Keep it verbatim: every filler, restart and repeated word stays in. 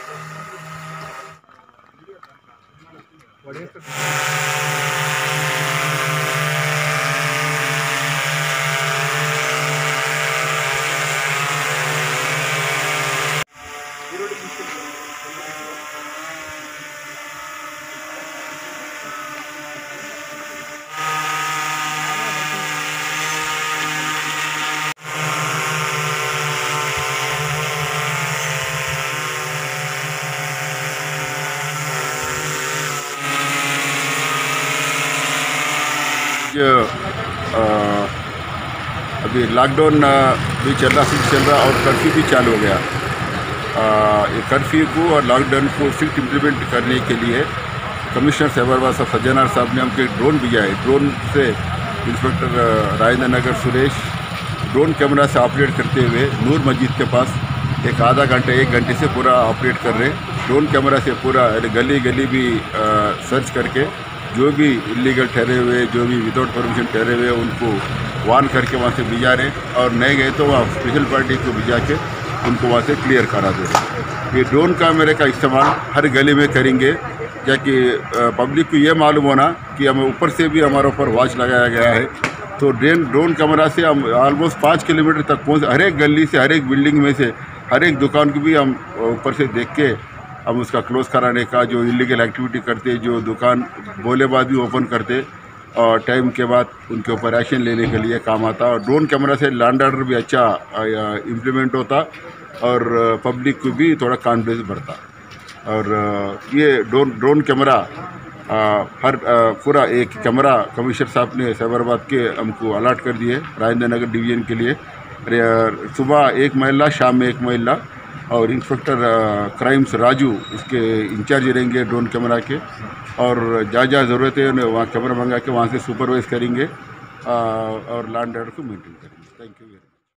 आ, अभी लॉकडाउन भी चल रहा फिर चल रहा और कर्फ्यू भी चालू हो गया। आ, ये कर्फ्यू को और लॉकडाउन को फिर इम्प्लीमेंट करने के लिए कमिश्नर साहब साहब सज्जनार साहब ने हमको एक ड्रोन भेजा है। ड्रोन से inspector Rajendra Nagar Suresh drone camera से ऑपरेट करते हुए नूर मस्जिद के पास एक आधा घंटे एक घंटे से पूरा ऑपरेट कर रहे। ड्रोन कैमरा से पूरा गली गली भी आ, सर्च करके जो भी इलीगल ठहरे हुए, जो भी विदाउट परमिशन ठहरे हुए, उनको वार्न करके वहाँ से भिजा रहे और नहीं गए तो वहाँ स्पेशल पार्टी को भिजा के उनको वहाँ से क्लियर करा दे रहे। ये ड्रोन कैमरे का इस्तेमाल हर गली में करेंगे ताकि पब्लिक को ये मालूम होना कि हमें ऊपर से भी हमारे ऊपर वॉच लगाया गया है। तो ड्रेन ड्रोन कैमरा से हम ऑलमोस्ट पाँच किलोमीटर तक पहुँच, हर एक गली से, हर एक बिल्डिंग में से, हर एक दुकान को भी हम ऊपर से देख के हम उसका क्लोज कराने का, जो इलीगल एक्टिविटी करते, जो दुकान बोले बाद भी ओपन करते और टाइम के बाद उनके ऊपर एक्शन लेने के लिए काम आता। और ड्रोन कैमरा से लैंड ऑर्डर भी अच्छा इम्प्लीमेंट होता और पब्लिक को भी थोड़ा कॉन्फिडेंस बढ़ता। और ये ड्रोन ड्रोन कैमरा हर पूरा एक कैमरा कमिश्नर साहब ने साइबराबाद के हमको अलर्ट कर दिए राजेंद्र नगर डिवीज़न के लिए। सुबह एक महिला, शाम में एक महिला और इंस्पेक्टर क्राइम्स राजू उसके इंचार्ज रहेंगे ड्रोन कैमरा के। और जहाँ जहाँ ज़रूरत है उन्हें वहाँ कैमरा मंगा के वहाँ से सुपरवाइज़ करेंगे और लैंड ऑर्डर को मेंटेन करेंगे। Thank you very much.